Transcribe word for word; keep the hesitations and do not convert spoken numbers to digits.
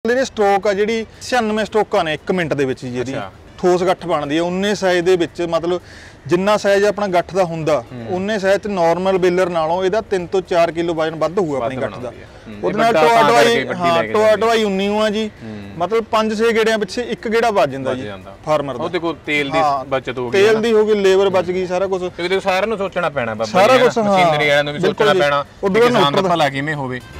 ਜਿਹੜੀ ਸਟ੍ਰੋਕ ਆ ਜਿਹੜੀ ਛਿਆਨਵੇਂ ਸਟ੍ਰੋਕਾਂ ਨੇ ਇੱਕ ਮਿੰਟ ਦੇ ਵਿੱਚ ਜੀ ਜਿਹੜੀ ਠੋਸ ਗੱਠ ਬਣਦੀ ਹੈ ਉਨੇ ਸਾਈਜ਼ ਦੇ ਵਿੱਚ ਮਤਲਬ ਜਿੰਨਾ ਸਾਈਜ਼ ਆਪਣਾ ਗੱਠ ਦਾ ਹੁੰਦਾ ਉਨੇ ਸਾਈਜ਼ ਤੇ ਨਾਰਮਲ ਬੇਲਰ ਨਾਲੋਂ ਇਹਦਾ ਤਿੰਨ ਤੋਂ ਚਾਰ ਕਿਲੋ ਵਜਨ ਵੱਧ ਹੋਊਗਾ ਆਪਣੀ ਗੱਠ ਦਾ ਉਹਦੇ ਨਾਲ ਟੋਆ ਟਵਾਈ ਹਾਂ ਟੋਆ ਟਵਾਈ ਉਨੀ ਆ ਜੀ ਮਤਲਬ ਪੰਜ ਛੇ ਗੇੜਿਆਂ ਪਿੱਛੇ ਇੱਕ ਗੇੜਾ ਵੱਜ ਜਾਂਦਾ ਜੀ ਫਾਰਮਰ ਦਾ ਉਹਦੇ ਕੋਲ ਤੇਲ ਦੀ ਬਚਤ ਹੋ ਗਈ ਤੇਲ ਦੀ ਹੋ ਗਈ ਲੇਬਰ ਬਚ ਗਈ ਸਾਰਾ ਕੁਝ ਇਹਦੇ ਸਾਰਿਆਂ ਨੂੰ ਸੋਚਣਾ ਪੈਣਾ ਬਾਬਾ ਸਾਰਾ ਕੁਝ ਮਸ਼ੀਨਰੀ ਵਾਲਿਆਂ ਨੂੰ ਵੀ ਸੋਚਣਾ ਪੈਣਾ ਕਿ ਕਿਸਾਨ ਦਾ ਭਲਾ ਕਿਵੇਂ ਹੋਵੇ